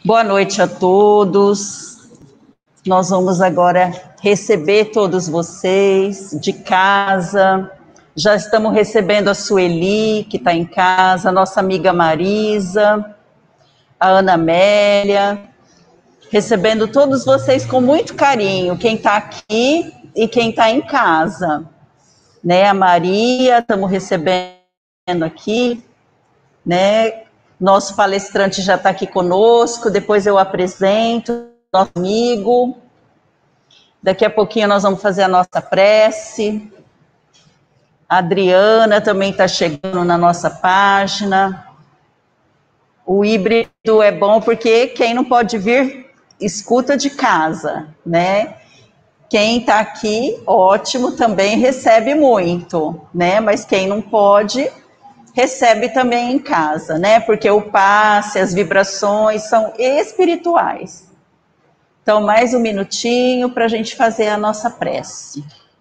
Boa noite a todos. Nós vamos agora receber todos vocês de casa. Já estamos recebendo a Sueli, que está em casa, a nossa amiga Marisa, a Ana Amélia, recebendo todos vocês com muito carinho, quem está aqui e quem está em casa. Né? A Maria, estamos recebendo aqui, né? Nosso palestrante já está aqui conosco, depois eu apresento nosso amigo. Daqui a pouquinho nós vamos fazer a nossa prece. A Adriana também está chegando na nossa página. O híbrido é bom porque quem não pode vir, escuta de casa, né? Quem está aqui, ótimo, também recebe muito, né? Mas quem não pode, recebe também em casa, né? Porque o passe, as vibrações são espirituais. Então, mais um minutinho para a gente fazer a nossa prece.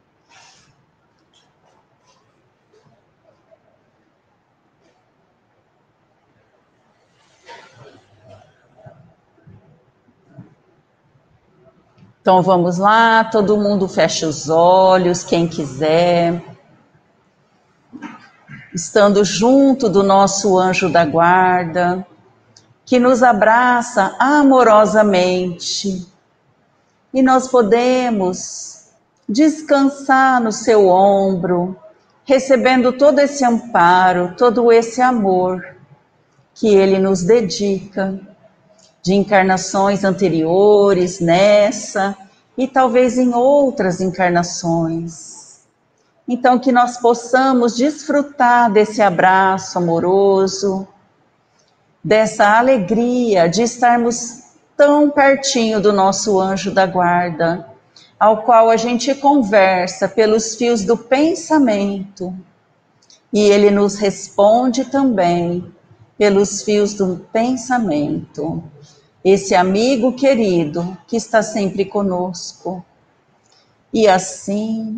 Então, vamos lá, todo mundo fecha os olhos, quem quiser. Estando junto do nosso anjo da guarda, que nos abraça amorosamente, e nós podemos descansar no seu ombro, recebendo todo esse amparo, todo esse amor que ele nos dedica, de encarnações anteriores, nessa, e talvez em outras encarnações. Então, que nós possamos desfrutar desse abraço amoroso, dessa alegria de estarmos tão pertinho do nosso anjo da guarda, ao qual a gente conversa pelos fios do pensamento, e ele nos responde também pelos fios do pensamento. Esse amigo querido que está sempre conosco. E assim,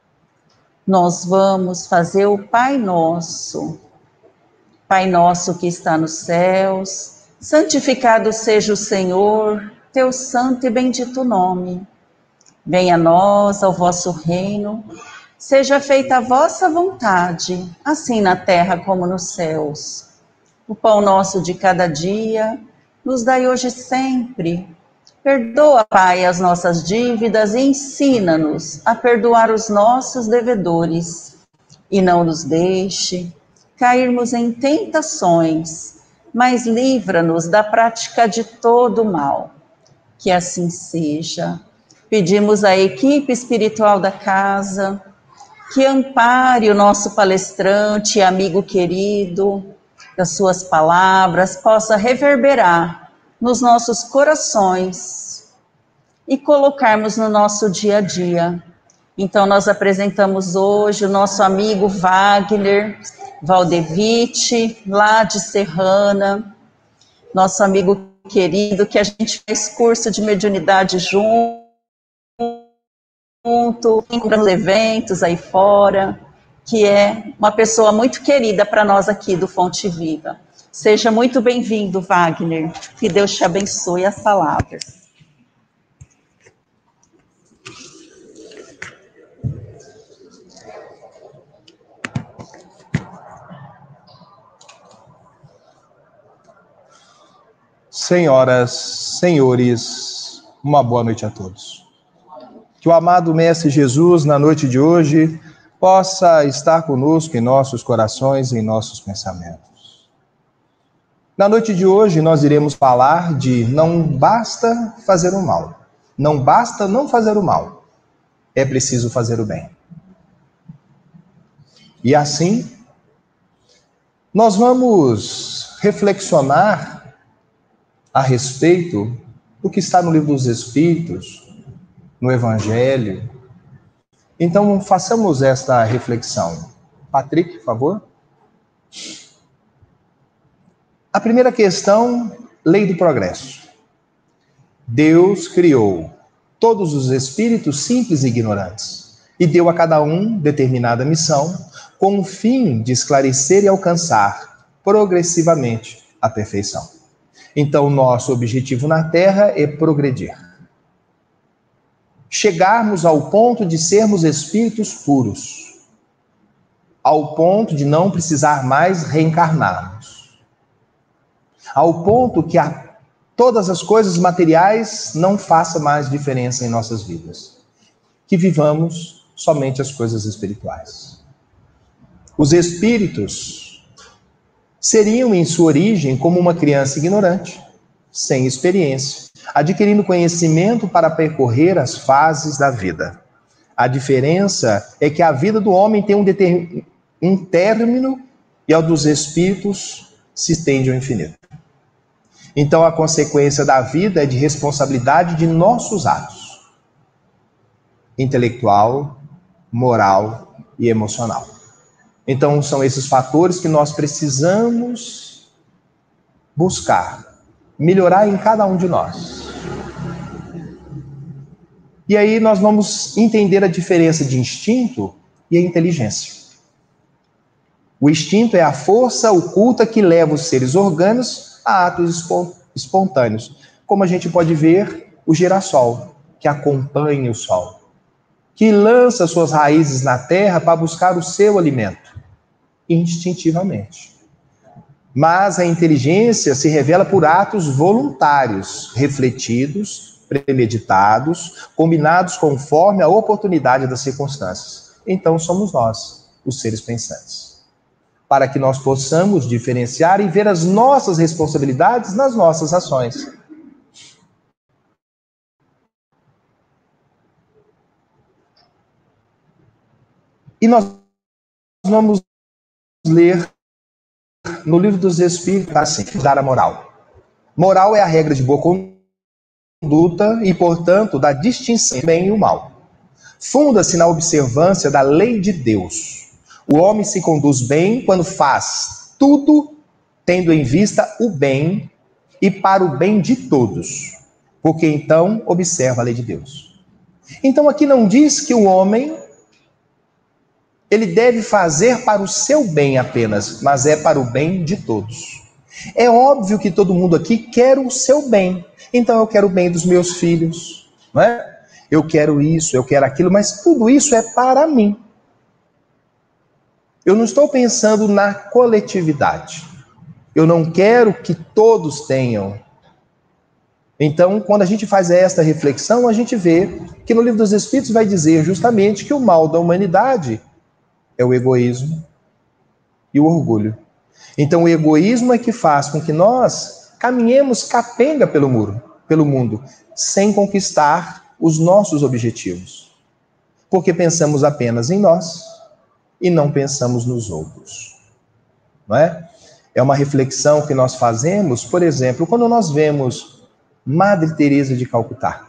nós vamos fazer o Pai Nosso. Pai nosso que está nos céus, santificado seja o Senhor, teu santo e bendito nome. Venha a nós, ao vosso reino, seja feita a vossa vontade, assim na terra como nos céus. O pão nosso de cada dia, nos dai hoje sempre. Perdoa, Pai, as nossas dívidas e ensina-nos a perdoar os nossos devedores. E não nos deixe cairmos em tentações, mas livra-nos da prática de todo o mal. Que assim seja. Pedimos à equipe espiritual da casa que ampare o nosso palestrante e amigo querido, que as suas palavras possam reverberar nos nossos corações e colocarmos no nosso dia a dia. Então, nós apresentamos hoje o nosso amigo Wagner Valdevite, lá de Serrana, nosso amigo querido, que a gente faz curso de mediunidade junto, nos eventos aí fora, que é uma pessoa muito querida para nós aqui do Fonte Viva. Seja muito bem-vindo, Wagner. Que Deus te abençoe as palavras. Senhoras, senhores, uma boa noite a todos. Que o amado Mestre Jesus, na noite de hoje, possa estar conosco em nossos corações e em nossos pensamentos. Na noite de hoje, nós iremos falar de não basta fazer o mal. Não basta não fazer o mal. É preciso fazer o bem. E assim, nós vamos reflexionar a respeito do que está no Livro dos Espíritos, no Evangelho. Então, façamos esta reflexão. Patrick, por favor. A primeira questão, lei do progresso. Deus criou todos os espíritos simples e ignorantes e deu a cada um determinada missão com o fim de esclarecer e alcançar progressivamente a perfeição. Então, nosso objetivo na Terra é progredir. Chegarmos ao ponto de sermos espíritos puros, ao ponto de não precisar mais reencarnarmos, ao ponto que todas as coisas materiais não façam mais diferença em nossas vidas, que vivamos somente as coisas espirituais. Os espíritos seriam em sua origem como uma criança ignorante, sem experiência, adquirindo conhecimento para percorrer as fases da vida. A diferença é que a vida do homem tem um término e a dos espíritos se estende ao infinito. Então a consequência da vida é de responsabilidade de nossos atos, intelectual, moral e emocional. Então são esses fatores que nós precisamos buscar, melhorar em cada um de nós. E aí nós vamos entender a diferença de instinto e a inteligência. O instinto é a força oculta que leva os seres orgânicos a atos espontâneos. Como a gente pode ver, o girassol, que acompanha o sol, que lança suas raízes na terra para buscar o seu alimento, instintivamente. Mas a inteligência se revela por atos voluntários, refletidos, premeditados, combinados conforme a oportunidade das circunstâncias. Então somos nós, os seres pensantes, para que nós possamos diferenciar e ver as nossas responsabilidades nas nossas ações. E nós vamos ler no Livro dos Espíritos, assim, dar a moral. Moral é a regra de boa conduta e, portanto, da distinção entre o bem e o mal. Funda-se na observância da lei de Deus. O homem se conduz bem quando faz tudo tendo em vista o bem e para o bem de todos, porque então observa a lei de Deus. Então aqui não diz que o homem ele deve fazer para o seu bem apenas, mas é para o bem de todos. É óbvio que todo mundo aqui quer o seu bem. Então eu quero o bem dos meus filhos, não é? Eu quero isso, eu quero aquilo, mas tudo isso é para mim. Eu não estou pensando na coletividade. Eu não quero que todos tenham. Então, quando a gente faz esta reflexão, a gente vê que no Livro dos Espíritos vai dizer justamente que o mal da humanidade é o egoísmo e o orgulho. Então o egoísmo é que faz com que nós caminhemos capenga pelo mundo, sem conquistar os nossos objetivos. Porque pensamos apenas em nós e não pensamos nos outros. Não é? É uma reflexão que nós fazemos, por exemplo, quando nós vemos Madre Teresa de Calcutá.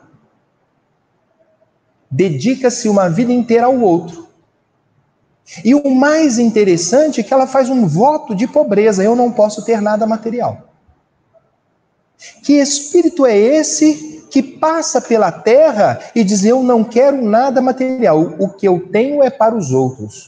Dedica-se uma vida inteira ao outro. E o mais interessante é que ela faz um voto de pobreza. Eu não posso ter nada material. Que espírito é esse que passa pela terra e diz: eu não quero nada material. O que eu tenho é para os outros.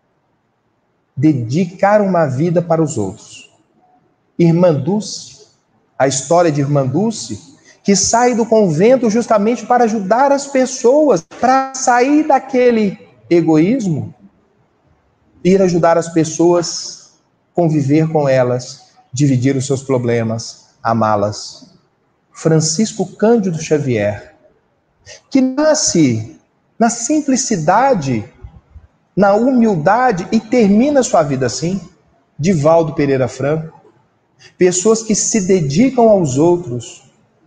Dedicar uma vida para os outros. Irmã Dulce, a história de Irmã Dulce, que sai do convento justamente para ajudar as pessoas, para sair daquele egoísmo, ir ajudar as pessoas, conviver com elas, dividir os seus problemas, amá-las. Francisco Cândido Xavier, que nasce na simplicidade, na humildade e termina sua vida assim. Divaldo Pereira Franco, pessoas que se dedicam aos outros,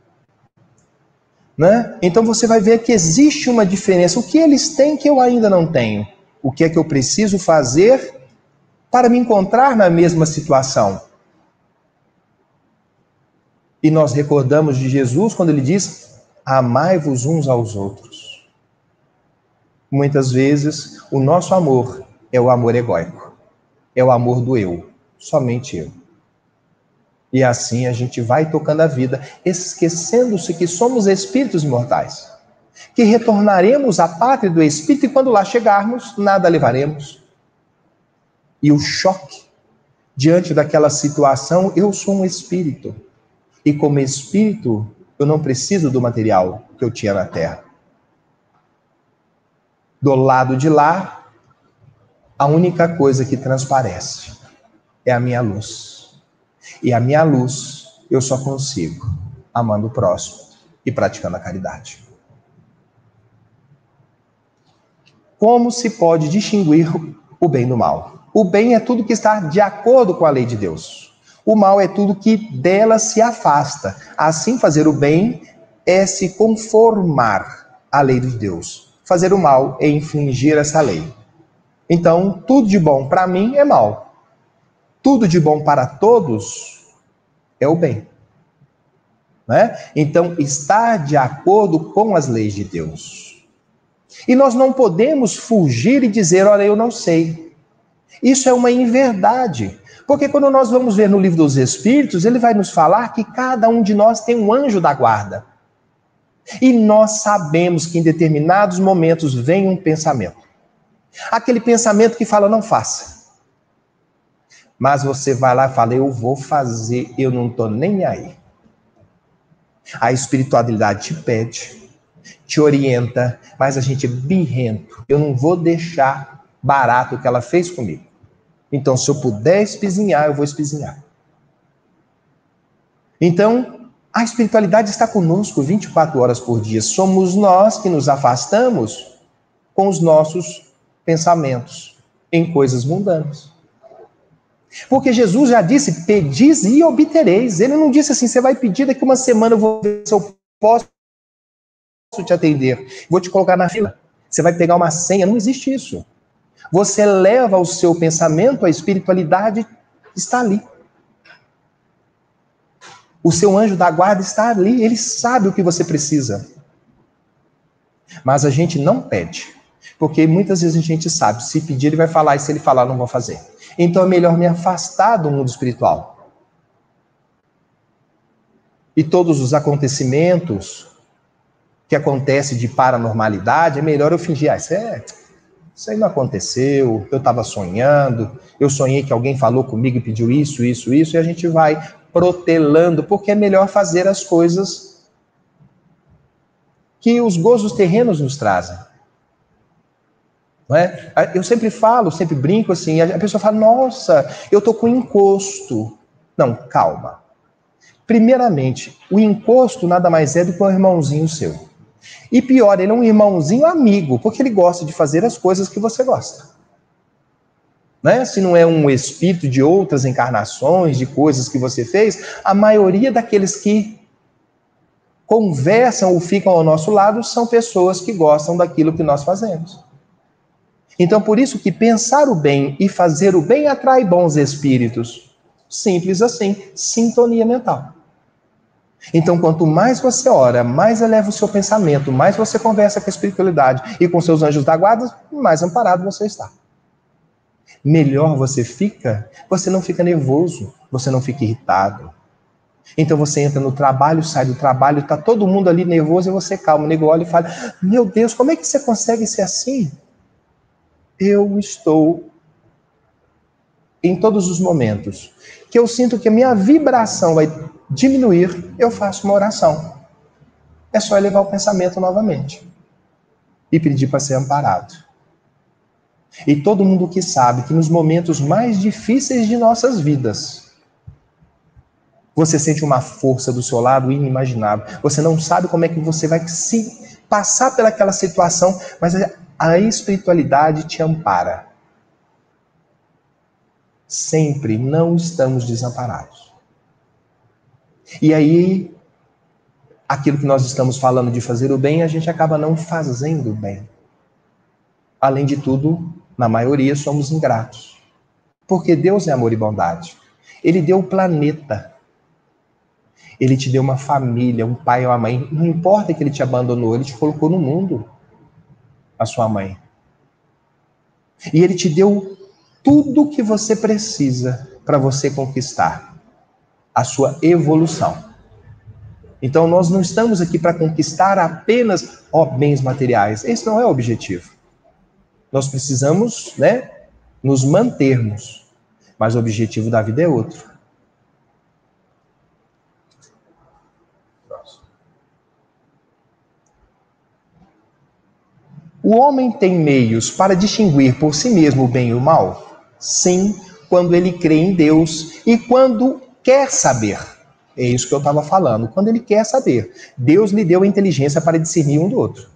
né? Então você vai ver que existe uma diferença. O que eles têm que eu ainda não tenho? O que é que eu preciso fazer para me encontrar na mesma situação? E nós recordamos de Jesus quando ele diz: amai-vos uns aos outros. Muitas vezes o nosso amor é o amor egóico, é o amor do eu, somente eu. E assim a gente vai tocando a vida, esquecendo-se que somos espíritos imortais, que retornaremos à pátria do espírito e quando lá chegarmos, nada levaremos. E o choque diante daquela situação: eu sou um espírito. E como espírito, eu não preciso do material que eu tinha na terra. Do lado de lá, a única coisa que transparece é a minha luz. E a minha luz eu só consigo amando o próximo e praticando a caridade. Como se pode distinguir o bem do mal? O bem é tudo que está de acordo com a lei de Deus. O mal é tudo que dela se afasta. Assim, fazer o bem é se conformar à lei de Deus. Fazer o mal é infringir essa lei. Então, tudo de bom para mim é mal. Tudo de bom para todos é o bem. Né? Então, está de acordo com as leis de Deus. E nós não podemos fugir e dizer, olha, eu não sei. Isso é uma inverdade. Porque quando nós vamos ver no livro dos Espíritos, ele vai nos falar que cada um de nós tem um anjo da guarda. E nós sabemos que em determinados momentos vem um pensamento. Aquele pensamento que fala, não faça. Mas você vai lá e fala, eu vou fazer, eu não estou nem aí. A espiritualidade te pede, te orienta, mas a gente é birrento. Eu não vou deixar barato o que ela fez comigo. Então, se eu puder espizinhar, eu vou espizinhar. Então, a espiritualidade está conosco 24 horas por dia. Somos nós que nos afastamos com os nossos pensamentos em coisas mundanas. Porque Jesus já disse, pedis e obtereis. Ele não disse assim, você vai pedir, daqui uma semana eu vou ver se eu posso te atender. Vou te colocar na fila. Você vai pegar uma senha. Não existe isso. Você leva o seu pensamento, a espiritualidade está ali. O seu anjo da guarda está ali. Ele sabe o que você precisa. Mas a gente não pede. Porque muitas vezes a gente sabe, se pedir ele vai falar, e se ele falar, não vou fazer. Então é melhor me afastar do mundo espiritual. E todos os acontecimentos que acontecem de paranormalidade, é melhor eu fingir, isso aí não aconteceu, eu estava sonhando, eu sonhei que alguém falou comigo e pediu isso, e a gente vai protelando, porque é melhor fazer as coisas que os gozos terrenos nos trazem. Não é? Eu sempre falo, sempre brinco assim, a pessoa fala, nossa, eu tô com encosto. Não, calma. Primeiramente, o encosto nada mais é do que um irmãozinho seu. E pior, ele é um irmãozinho amigo, porque ele gosta de fazer as coisas que você gosta. Né? Se não é um espírito de outras encarnações, de coisas que você fez, a maioria daqueles que conversam ou ficam ao nosso lado são pessoas que gostam daquilo que nós fazemos. Então, por isso que pensar o bem e fazer o bem atrai bons espíritos. Simples assim, sintonia mental. Então, quanto mais você ora, mais eleva o seu pensamento, mais você conversa com a espiritualidade e com seus anjos da guarda, mais amparado você está. Melhor você fica, você não fica nervoso, você não fica irritado. Então você entra no trabalho, sai do trabalho, está todo mundo ali nervoso e você calma. O nego olha e fala, meu Deus, como é que você consegue ser assim? Eu estou em todos os momentos que eu sinto que a minha vibração vai diminuir, eu faço uma oração. É só elevar o pensamento novamente e pedir para ser amparado. E todo mundo que sabe que nos momentos mais difíceis de nossas vidas, você sente uma força do seu lado inimaginável. Você não sabe como é que você vai se passar pelaquela situação, mas a espiritualidade te ampara. Sempre não estamos desamparados. E aí, aquilo que nós estamos falando de fazer o bem, a gente acaba não fazendo o bem. Além de tudo, na maioria somos ingratos. Porque Deus é amor e bondade. Ele deu o planeta. Ele te deu uma família, um pai ou uma mãe. Não importa que ele te abandonou, ele te colocou no mundo, a sua mãe. E ele te deu tudo o que você precisa para você conquistar a sua evolução. Então nós não estamos aqui para conquistar apenas bens materiais. Esse não é o objetivo. Nós precisamos, nos mantermos. Mas o objetivo da vida é outro. O homem tem meios para distinguir por si mesmo o bem e o mal? Sim, quando ele crê em Deus e quando quer saber. É isso que eu estava falando. Quando ele quer saber. Deus lhe deu a inteligência para discernir um do outro.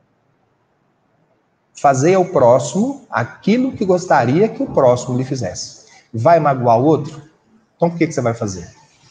Fazer ao próximo aquilo que gostaria que o próximo lhe fizesse. Vai magoar o outro? Então por que você vai fazer?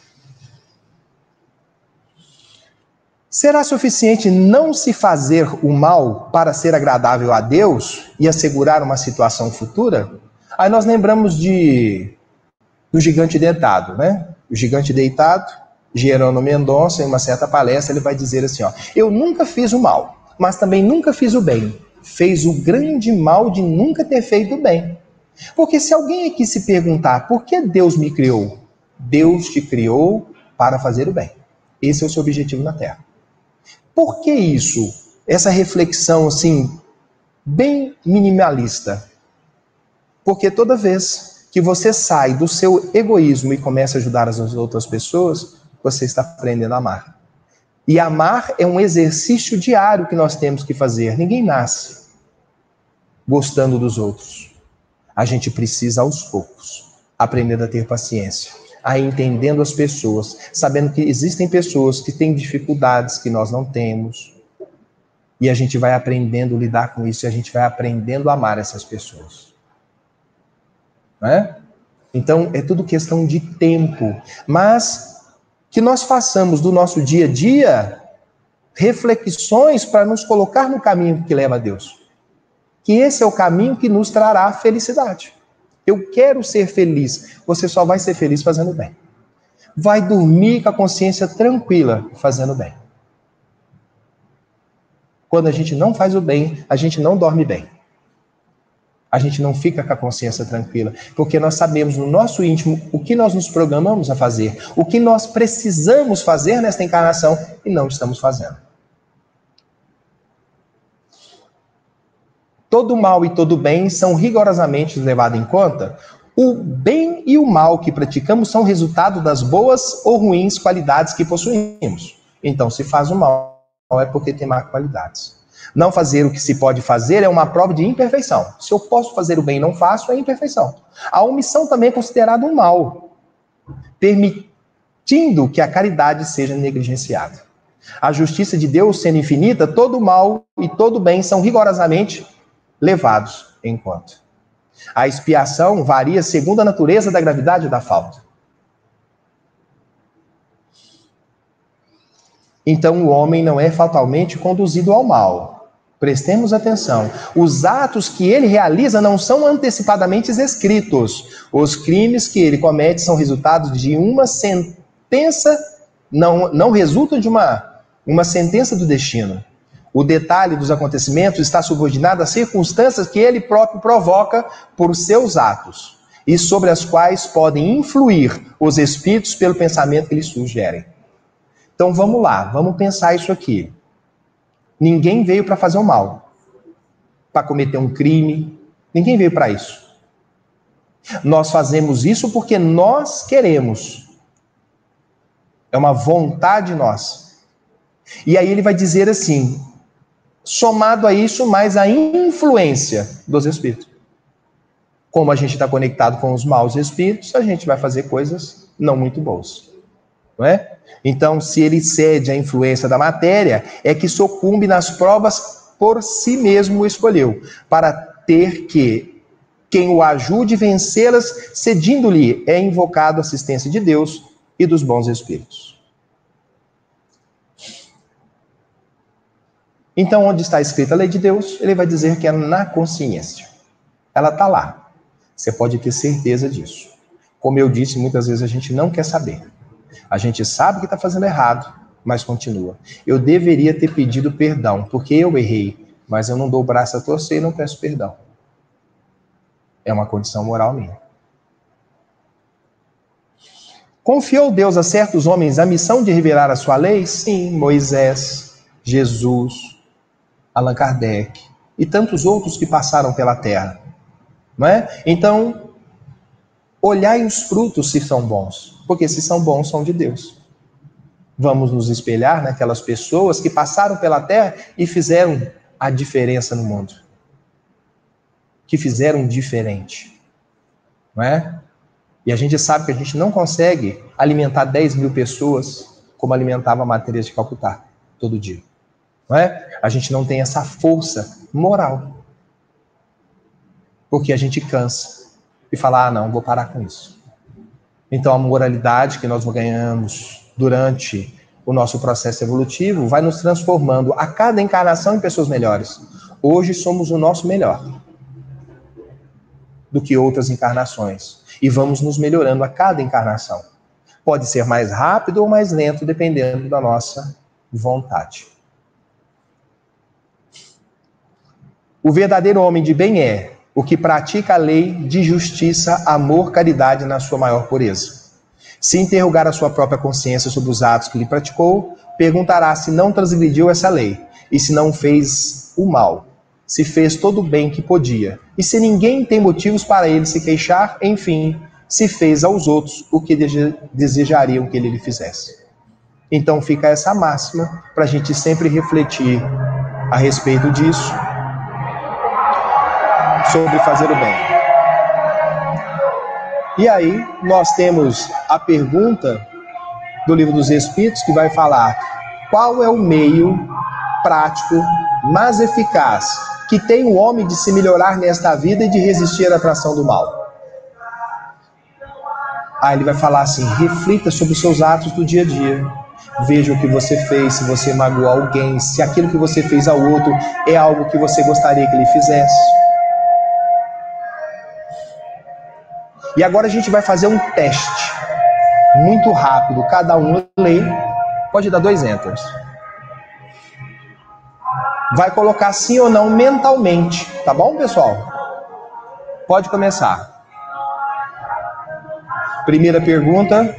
Será suficiente não se fazer o mal para ser agradável a Deus e assegurar uma situação futura? Aí nós lembramos do gigante deitado, né? O gigante deitado, Jerônimo Mendonça, em uma certa palestra, ele vai dizer assim, ó, eu nunca fiz o mal, mas também nunca fiz o bem. Fez o grande mal de nunca ter feito o bem. Porque se alguém aqui se perguntar, por que Deus me criou? Deus te criou para fazer o bem. Esse é o seu objetivo na Terra. Por que isso? Essa reflexão, assim, bem minimalista. Porque toda vez que você sai do seu egoísmo e começa a ajudar as outras pessoas, você está aprendendo a amar. E amar é um exercício diário que nós temos que fazer. Ninguém nasce gostando dos outros. A gente precisa, aos poucos, aprendendo a ter paciência, a entendendo as pessoas, sabendo que existem pessoas que têm dificuldades que nós não temos. E a gente vai aprendendo a lidar com isso e a gente vai aprendendo a amar essas pessoas. Não é? Então, é tudo questão de tempo. Mas que nós façamos do nosso dia a dia reflexões para nos colocar no caminho que leva a Deus. Que esse é o caminho que nos trará felicidade. Eu quero ser feliz. Você só vai ser feliz fazendo bem. Vai dormir com a consciência tranquila fazendo bem. Quando a gente não faz o bem, a gente não dorme bem. A gente não fica com a consciência tranquila, porque nós sabemos no nosso íntimo o que nós nos programamos a fazer, o que nós precisamos fazer nesta encarnação e não estamos fazendo. Todo mal e todo bem são rigorosamente levados em conta. O bem e o mal que praticamos são resultado das boas ou ruins qualidades que possuímos. Então, se faz o mal, é porque tem más qualidades. Não fazer o que se pode fazer é uma prova de imperfeição. Se eu posso fazer o bem e não faço, é imperfeição. A omissão também é considerada um mal, permitindo que a caridade seja negligenciada. A justiça de Deus sendo infinita, todo mal e todo bem são rigorosamente levados em conta. A expiação varia segundo a natureza da gravidade da falta. Então o homem não é fatalmente conduzido ao mal. Prestemos atenção. Os atos que ele realiza não são antecipadamente escritos. Os crimes que ele comete são resultados de uma sentença, não resultam de uma sentença do destino. O detalhe dos acontecimentos está subordinado às circunstâncias que ele próprio provoca por seus atos e sobre as quais podem influir os espíritos pelo pensamento que lhes sugerem. Então vamos lá, vamos pensar isso aqui. Ninguém veio para fazer o mal, para cometer um crime. Ninguém veio para isso. Nós fazemos isso porque nós queremos. É uma vontade nossa. E aí ele vai dizer assim, somado a isso, mais a influência dos espíritos. Como a gente está conectado com os maus espíritos, a gente vai fazer coisas não muito boas. Não é? Então, se ele cede à influência da matéria, é que sucumbe nas provas por si mesmo escolheu, para ter que quem o ajude a vencê-las, cedindo-lhe, é invocado a assistência de Deus e dos bons espíritos. Então, onde está escrita a lei de Deus, ele vai dizer que é na consciência. Ela está lá. Você pode ter certeza disso. Como eu disse, muitas vezes a gente não quer saber. A gente sabe que está fazendo errado, mas continua. Eu deveria ter pedido perdão, porque eu errei, mas eu não dou o braço a torcer e não peço perdão. É uma condição moral minha. Confiou Deus a certos homens a missão de revelar a sua lei? Sim, Moisés, Jesus, Allan Kardec e tantos outros que passaram pela terra. Não é? Então, olhai os frutos se são bons. Porque se são bons, são de Deus. Vamos nos espelhar naquelas pessoas que passaram pela terra e fizeram a diferença no mundo, que fizeram diferente, não é? E a gente sabe que a gente não consegue alimentar 10 mil pessoas como alimentava a Madre Teresa de Calcutá todo dia, não é? A gente não tem essa força moral, porque a gente cansa e fala, não, vou parar com isso. Então a moralidade que nós ganhamos durante o nosso processo evolutivo vai nos transformando a cada encarnação em pessoas melhores. Hoje somos o nosso melhor do que outras encarnações. E vamos nos melhorando a cada encarnação. Pode ser mais rápido ou mais lento, dependendo da nossa vontade. O verdadeiro homem de bem é o que pratica a lei de justiça, amor, caridade na sua maior pureza. Se interrogar a sua própria consciência sobre os atos que lhe praticou, perguntará se não transgrediu essa lei, e se não fez o mal, se fez todo o bem que podia, e se ninguém tem motivos para ele se queixar, enfim, se fez aos outros o que desejariam que ele lhe fizesse. Então fica essa máxima para a gente sempre refletir a respeito disso, sobre fazer o bem. E aí nós temos a pergunta do Livro dos Espíritos, que vai falar qual é o meio prático mais eficaz que tem o homem de se melhorar nesta vida e de resistir à atração do mal. Aí ele vai falar assim, reflita sobre os seus atos do dia a dia. Veja o que você fez, se você magoou alguém, se aquilo que você fez ao outro é algo que você gostaria que ele fizesse. E agora a gente vai fazer um teste muito rápido. Cada um lê, pode dar 2 enters. Vai colocar sim ou não mentalmente, tá bom, pessoal? Pode começar. Primeira pergunta.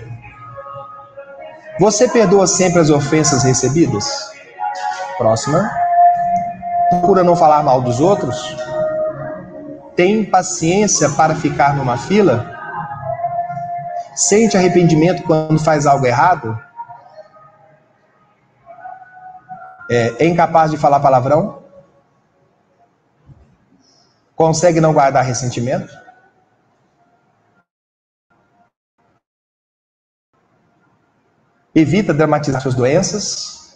Você perdoa sempre as ofensas recebidas? Próxima. Procura não falar mal dos outros? Tem paciência para ficar numa fila? Sente arrependimento quando faz algo errado? É incapaz de falar palavrão? Consegue não guardar ressentimento? Evita dramatizar suas doenças?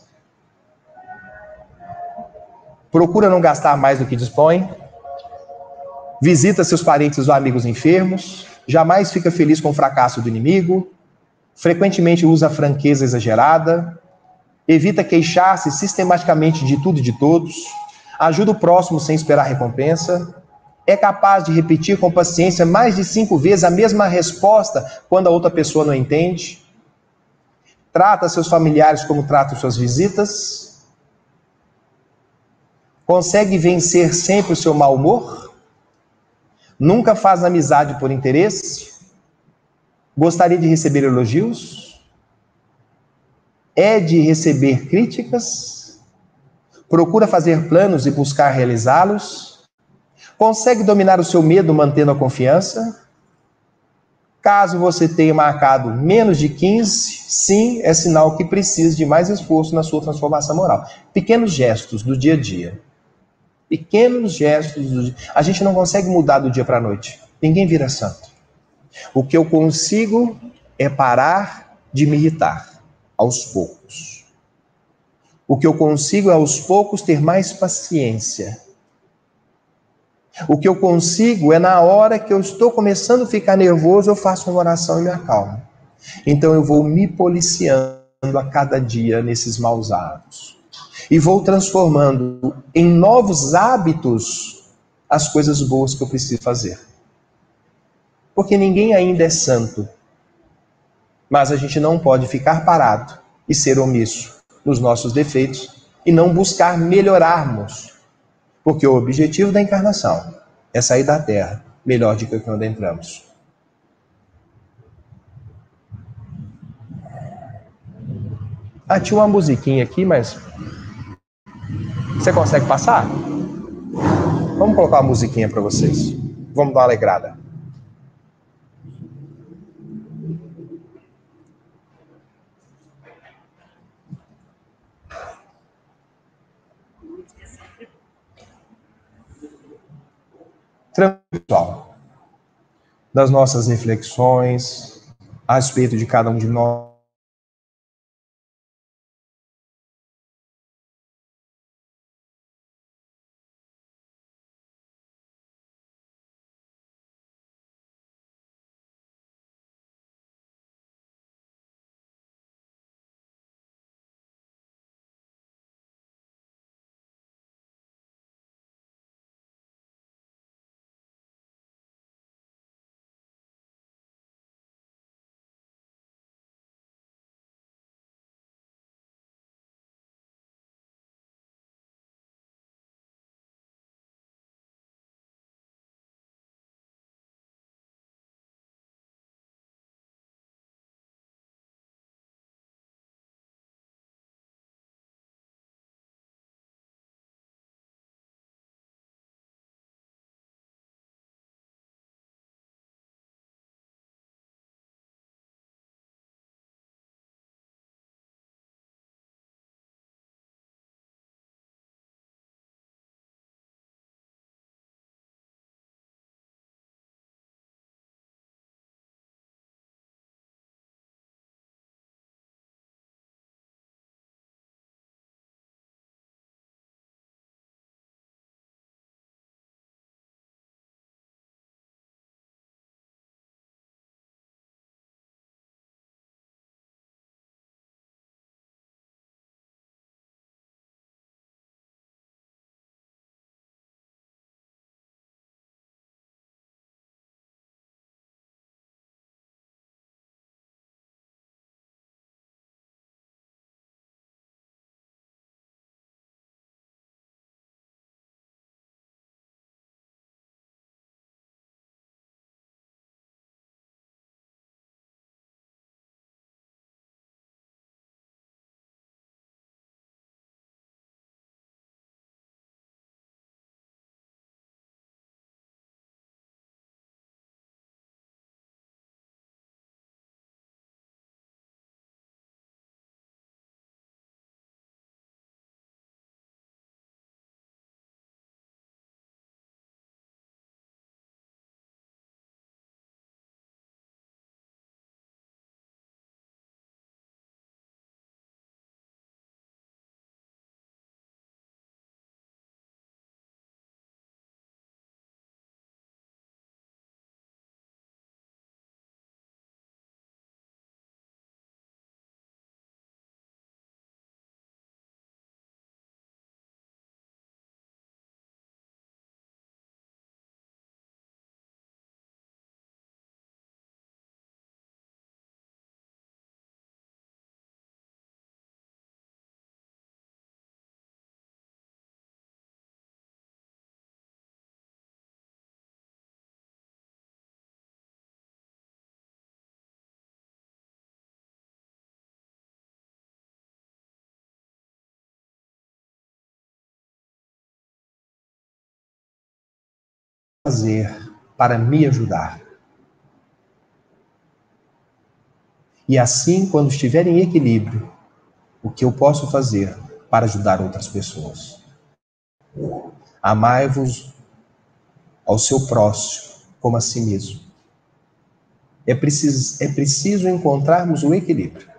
Procura não gastar mais do que dispõe? Visita seus parentes ou amigos enfermos? Jamais fica feliz com o fracasso do inimigo? Frequentemente usa a franqueza exagerada? Evita queixar-se sistematicamente de tudo e de todos? Ajuda o próximo sem esperar recompensa? É capaz de repetir com paciência mais de 5 vezes a mesma resposta quando a outra pessoa não entende? Trata seus familiares como trata suas visitas? Consegue vencer sempre o seu mau humor? Nunca faz amizade por interesse? Gostaria de receber elogios? É de receber críticas? Procura fazer planos e buscar realizá-los? Consegue dominar o seu medo mantendo a confiança? Caso você tenha marcado menos de 15, sim, é sinal que precisa de mais esforço na sua transformação moral. Pequenos gestos do dia a dia. Pequenos gestos do dia. A gente não consegue mudar do dia para a noite. Ninguém vira santo. O que eu consigo é parar de me irritar aos poucos. O que eu consigo é aos poucos ter mais paciência. O que eu consigo é na hora que eu estou começando a ficar nervoso, eu faço uma oração e me acalmo. Então eu vou me policiando a cada dia nesses maus hábitos. E vou transformando em novos hábitos as coisas boas que eu preciso fazer. Porque ninguém ainda é santo. Mas a gente não pode ficar parado e ser omisso nos nossos defeitos e não buscar melhorarmos. Porque o objetivo da encarnação é sair da Terra melhor do que quando entramos. Tinha uma musiquinha aqui, mas você consegue passar? Vamos colocar uma musiquinha para vocês. Vamos dar uma alegrada. das nossas reflexões a respeito de cada um de nós. Fazer para me ajudar. E assim, quando estiver em equilíbrio, o que eu posso fazer para ajudar outras pessoas? Amai-vos ao seu próximo como a si mesmo. É preciso encontrarmos o equilíbrio.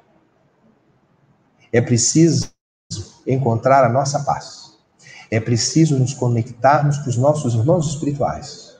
É preciso encontrar a nossa paz. É preciso nos conectarmos com os nossos irmãos espirituais.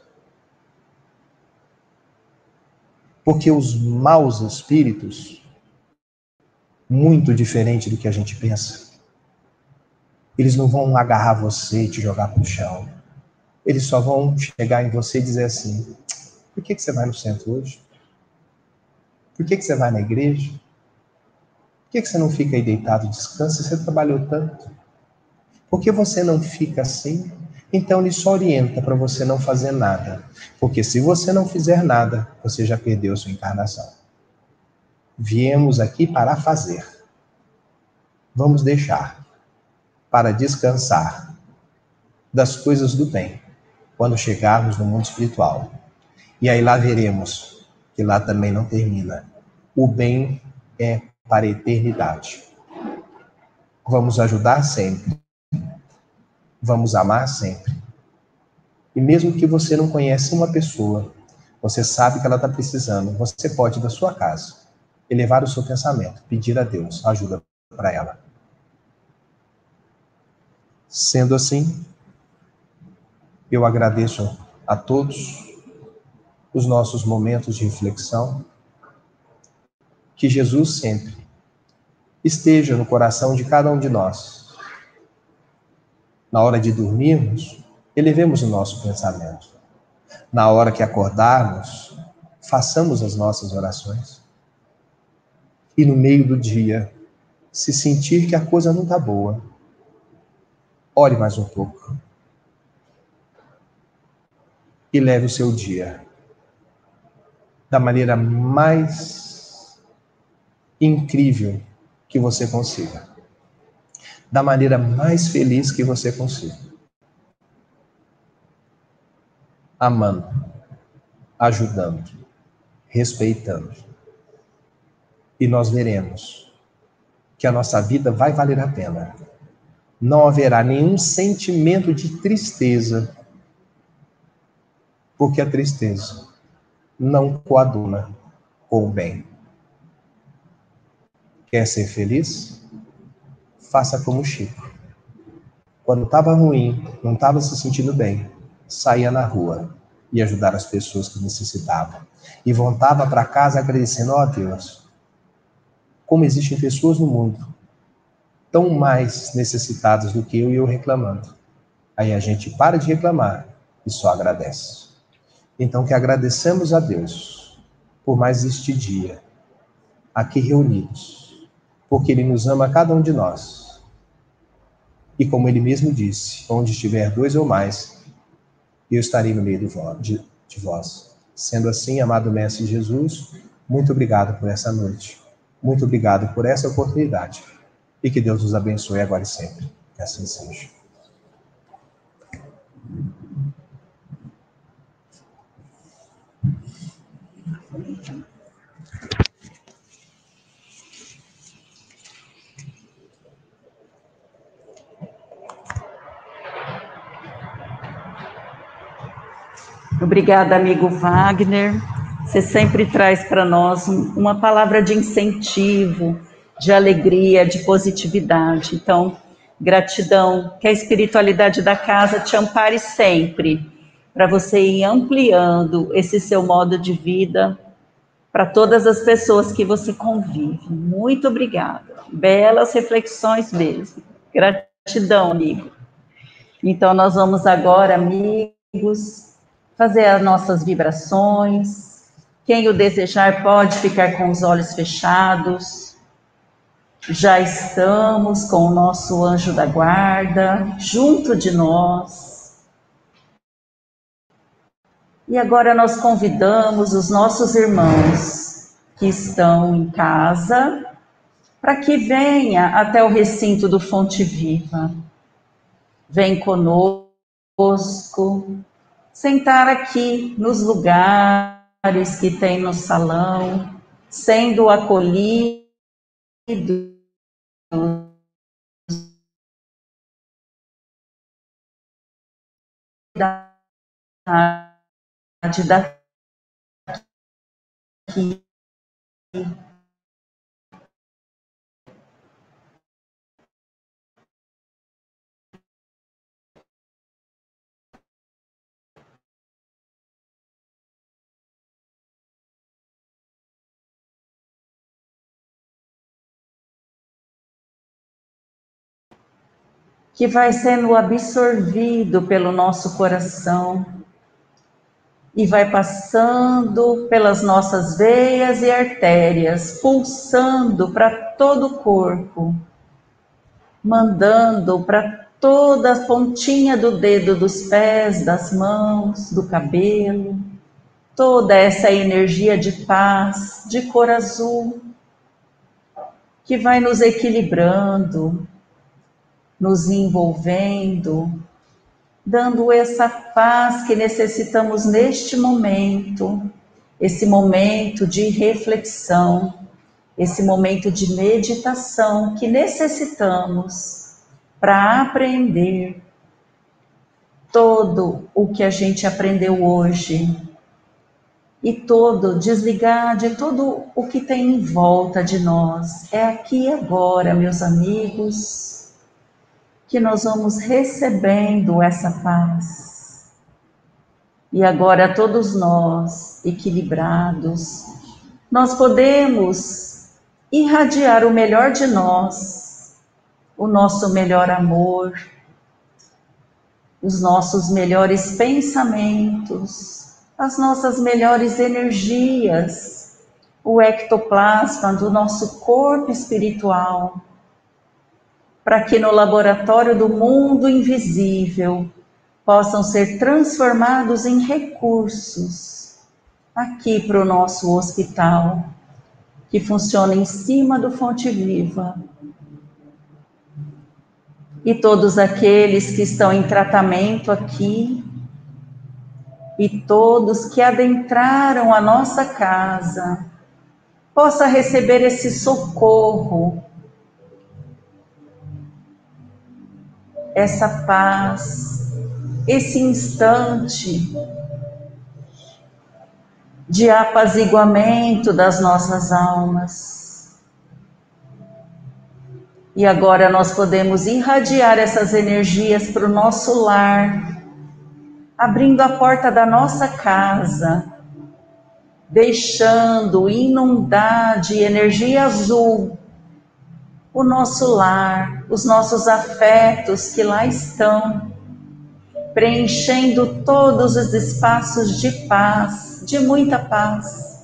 Porque os maus espíritos, muito diferente do que a gente pensa, eles não vão agarrar você e te jogar para o chão. Eles só vão chegar em você e dizer assim: por que você vai no centro hoje? Por que você vai na igreja? Por que você não fica aí deitado e descansa? Você trabalhou tanto. Por que você não fica assim? Então ele só orienta para você não fazer nada. Porque se você não fizer nada, você já perdeu sua encarnação. Viemos aqui para fazer. Vamos deixar para descansar das coisas do bem quando chegarmos no mundo espiritual. E aí lá veremos que lá também não termina. O bem é para a eternidade. Vamos ajudar sempre. Vamos amar sempre. E mesmo que você não conheça uma pessoa, Você sabe que ela está precisando. Você pode, da sua casa, elevar o seu pensamento, pedir a Deus ajuda para ela. Sendo assim, eu agradeço a todos os nossos momentos de reflexão. Que Jesus sempre esteja no coração de cada um de nós. Na hora de dormirmos, elevemos o nosso pensamento. Na hora que acordarmos, façamos as nossas orações. E no meio do dia, se sentir que a coisa não está boa, ore mais um pouco. E leve o seu dia da maneira mais incrível que você consiga. Da maneira mais feliz que você consiga. Amando, ajudando, respeitando. E nós veremos que a nossa vida vai valer a pena. Não haverá nenhum sentimento de tristeza, porque a tristeza não coaduna com o bem. Quer ser feliz? Faça como Chico. Quando estava ruim, não estava se sentindo bem, saía na rua e ajudar as pessoas que necessitavam. E voltava para casa agradecendo a Deus. Como existem pessoas no mundo tão mais necessitadas do que eu e eu reclamando. Aí a gente para de reclamar e só agradece. Então que agradeçamos a Deus por mais este dia aqui reunidos, porque Ele nos ama a cada um de nós. E como Ele mesmo disse, onde estiver 2 ou mais, eu estarei no meio de vós. Sendo assim, amado Mestre Jesus, muito obrigado por essa noite. Muito obrigado por essa oportunidade. E que Deus nos abençoe agora e sempre. Que assim seja. Obrigada, amigo Wagner. Você sempre traz para nós uma palavra de incentivo, de alegria, de positividade. Então, gratidão. Que a espiritualidade da casa te ampare sempre, para você ir ampliando esse seu modo de vida para todas as pessoas que você convive. Muito obrigada. Belas reflexões mesmo. Gratidão, amigo. Então, nós vamos agora, amigos, fazer as nossas vibrações. Quem o desejar pode ficar com os olhos fechados. Já estamos com o nosso anjo da guarda junto de nós. E agora nós convidamos os nossos irmãos que estão em casa para que venha até o recinto do Fonte Viva. Vem conosco, sentar aqui nos lugares que tem no salão, sendo acolhido daqui. Que vai sendo absorvido pelo nosso coração e vai passando pelas nossas veias e artérias, pulsando para todo o corpo, mandando para toda a pontinha do dedo dos pés, das mãos, do cabelo, toda essa energia de paz, de cor azul, que vai nos equilibrando, nos envolvendo, dando essa paz que necessitamos neste momento, esse momento de reflexão, esse momento de meditação que necessitamos para aprender todo o que a gente aprendeu hoje, e desligar de todo o que tem em volta de nós. É aqui e agora, meus amigos, que nós vamos recebendo essa paz. E agora todos nós, equilibrados, nós podemos irradiar o melhor de nós, o nosso melhor amor, os nossos melhores pensamentos, as nossas melhores energias, o ectoplasma do nosso corpo espiritual, para que no laboratório do mundo invisível possam ser transformados em recursos aqui para o nosso hospital, que funciona em cima do Fonte Viva. E todos aqueles que estão em tratamento aqui, e todos que adentraram a nossa casa, possa receber esse socorro, essa paz, esse instante de apaziguamento das nossas almas. E agora nós podemos irradiar essas energias para o nosso lar, abrindo a porta da nossa casa, deixando inundar de energia azul o nosso lar, os nossos afetos que lá estão, preenchendo todos os espaços de paz, de muita paz.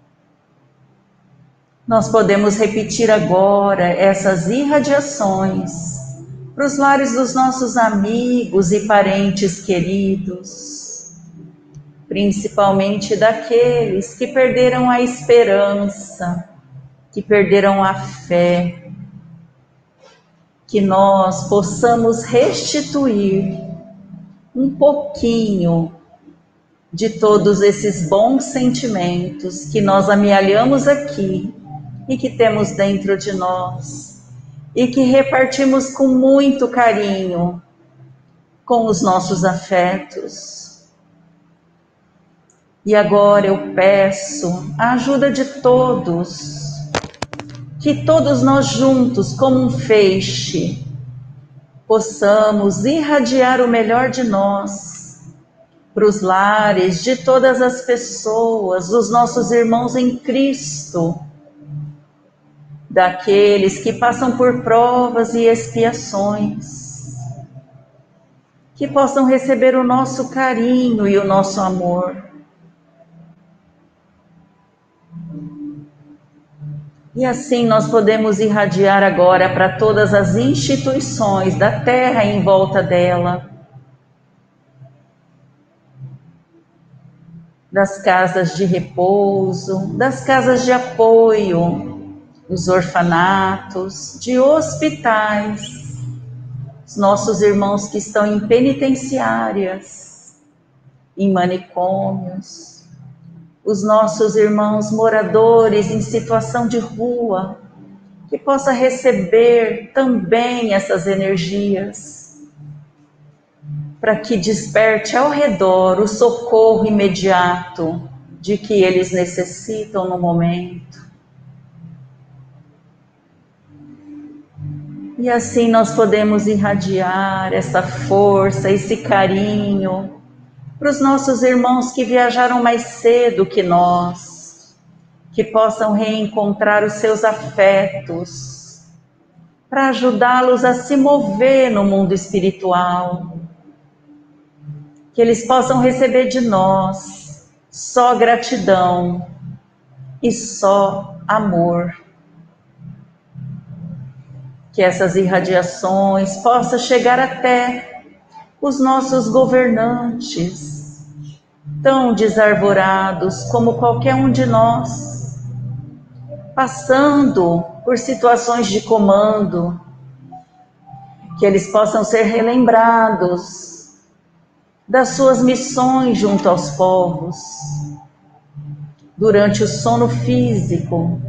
Nós podemos repetir agora essas irradiações para os lares dos nossos amigos e parentes queridos, principalmente daqueles que perderam a esperança, que perderam a fé, que nós possamos restituir um pouquinho de todos esses bons sentimentos que nós amealhamos aqui e que temos dentro de nós, e que repartimos com muito carinho com os nossos afetos. E agora eu peço a ajuda de todos, que todos nós juntos, como um feixe, possamos irradiar o melhor de nós para os lares de todas as pessoas, os nossos irmãos em Cristo, daqueles que passam por provas e expiações, que possam receber o nosso carinho e o nosso amor. E assim nós podemos irradiar agora para todas as instituições da terra em volta dela, das casas de repouso, das casas de apoio, dos orfanatos, de hospitais, os nossos irmãos que estão em penitenciárias, em manicômios, os nossos irmãos moradores em situação de rua, que possa receber também essas energias, para que desperte ao redor o socorro imediato de que eles necessitam no momento. E assim nós podemos irradiar essa força, esse carinho para os nossos irmãos que viajaram mais cedo que nós, que possam reencontrar os seus afetos, para ajudá-los a se mover no mundo espiritual, que eles possam receber de nós só gratidão e só amor. Que essas irradiações possam chegar até os nossos governantes, tão desarvorados como qualquer um de nós, passando por situações de comando, que eles possam ser relembrados das suas missões junto aos povos, durante o sono físico,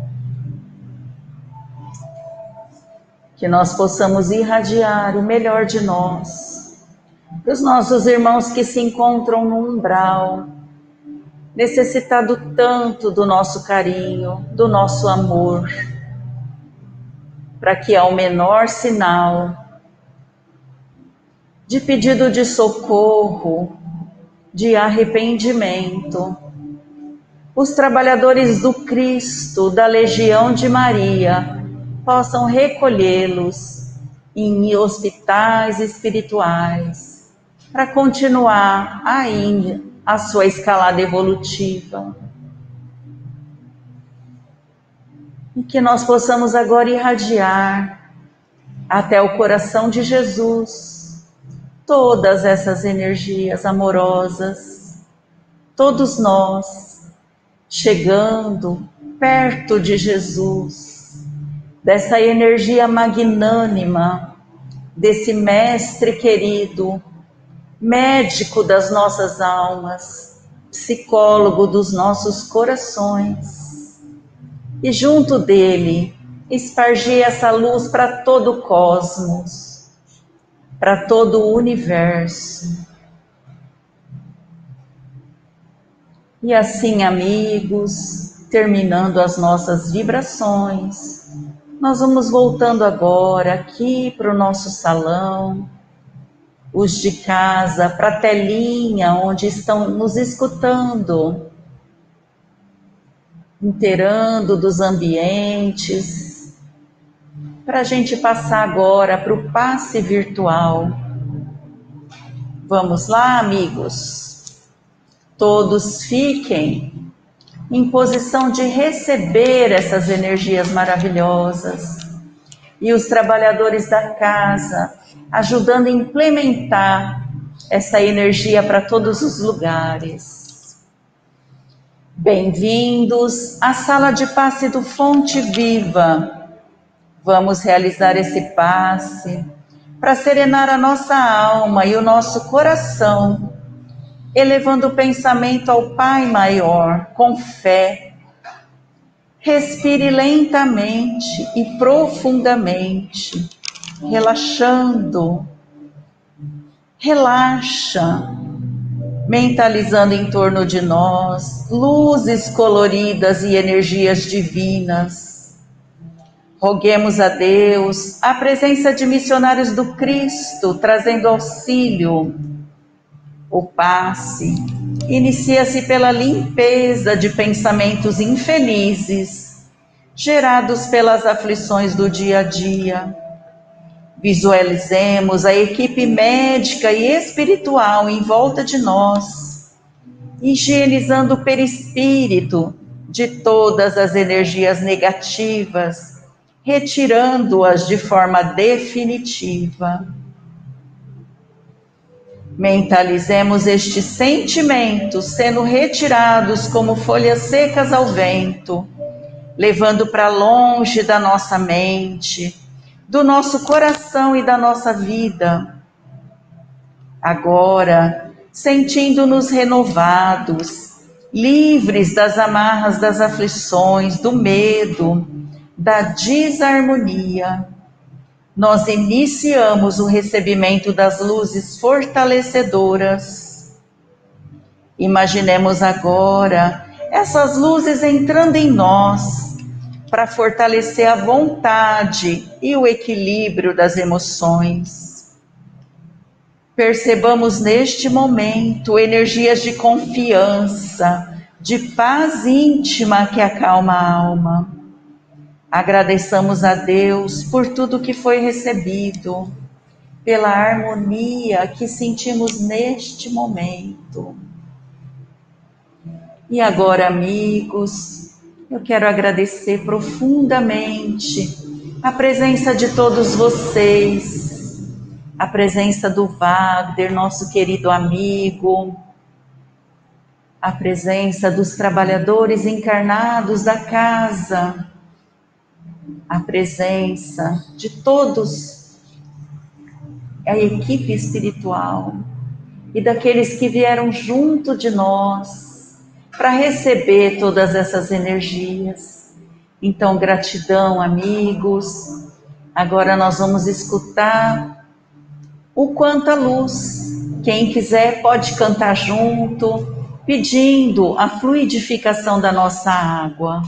que nós possamos irradiar o melhor de nós, para os nossos irmãos que se encontram no umbral, necessitado tanto do nosso carinho, do nosso amor, para que ao menor sinal de pedido de socorro, de arrependimento, os trabalhadores do Cristo, da Legião de Maria, possam recolhê-los em hospitais espirituais, para continuar ainda a sua escalada evolutiva. E que nós possamos agora irradiar até o coração de Jesus todas essas energias amorosas, todos nós chegando perto de Jesus, dessa energia magnânima, desse mestre querido, médico das nossas almas, psicólogo dos nossos corações. E junto dele, espargir essa luz para todo o cosmos, para todo o universo. E assim, amigos, terminando as nossas vibrações, nós vamos voltando agora aqui para o nosso salão, os de casa, para a telinha onde estão nos escutando, inteirando dos ambientes, para a gente passar agora para o passe virtual. Vamos lá, amigos? Todos fiquem em posição de receber essas energias maravilhosas e os trabalhadores da casa ajudando a implementar essa energia para todos os lugares. Bem-vindos à sala de passe do Fonte Viva. Vamos realizar esse passe para serenar a nossa alma e o nosso coração, elevando o pensamento ao Pai Maior com fé. Respire lentamente e profundamente, relaxando. Relaxa, mentalizando em torno de nós luzes coloridas e energias divinas. Roguemos a Deus a presença de missionários do Cristo, trazendo auxílio. O passe inicia-se pela limpeza de pensamentos infelizes, gerados pelas aflições do dia a dia. Visualizemos a equipe médica e espiritual em volta de nós, higienizando o perispírito de todas as energias negativas, retirando-as de forma definitiva. Mentalizemos estes sentimentos sendo retirados como folhas secas ao vento, levando para longe da nossa mente, do nosso coração e da nossa vida. Agora, sentindo-nos renovados, livres das amarras das aflições, do medo, da desarmonia, nós iniciamos o recebimento das luzes fortalecedoras. Imaginemos agora essas luzes entrando em nós, para fortalecer a vontade e o equilíbrio das emoções. Percebamos neste momento energias de confiança, de paz íntima que acalma a alma. Agradeçamos a Deus por tudo que foi recebido, pela harmonia que sentimos neste momento. E agora, amigos, eu quero agradecer profundamente a presença de todos vocês, a presença do Wagner, nosso querido amigo, a presença dos trabalhadores encarnados da casa, a presença de todos, a equipe espiritual e daqueles que vieram junto de nós, para receber todas essas energias. Então, gratidão, amigos. Agora nós vamos escutar o Quanta Luz. Quem quiser pode cantar junto, pedindo a fluidificação da nossa água.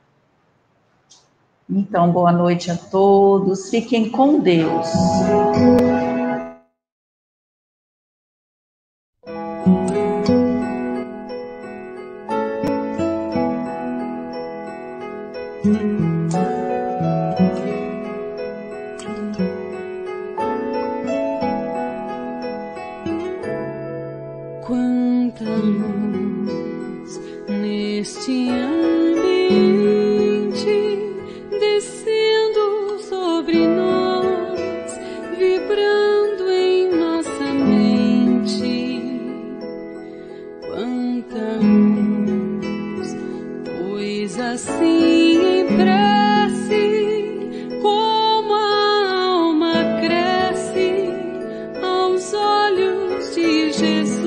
Então, boa noite a todos, fiquem com Deus. Quanta luz neste ambiente, descendo sobre nós, vibrando em nossa mente. Quanta luz, pois assim em prece, como a alma cresce aos olhos de Jesus.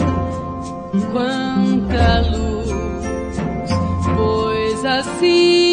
Quanta luz, pois assim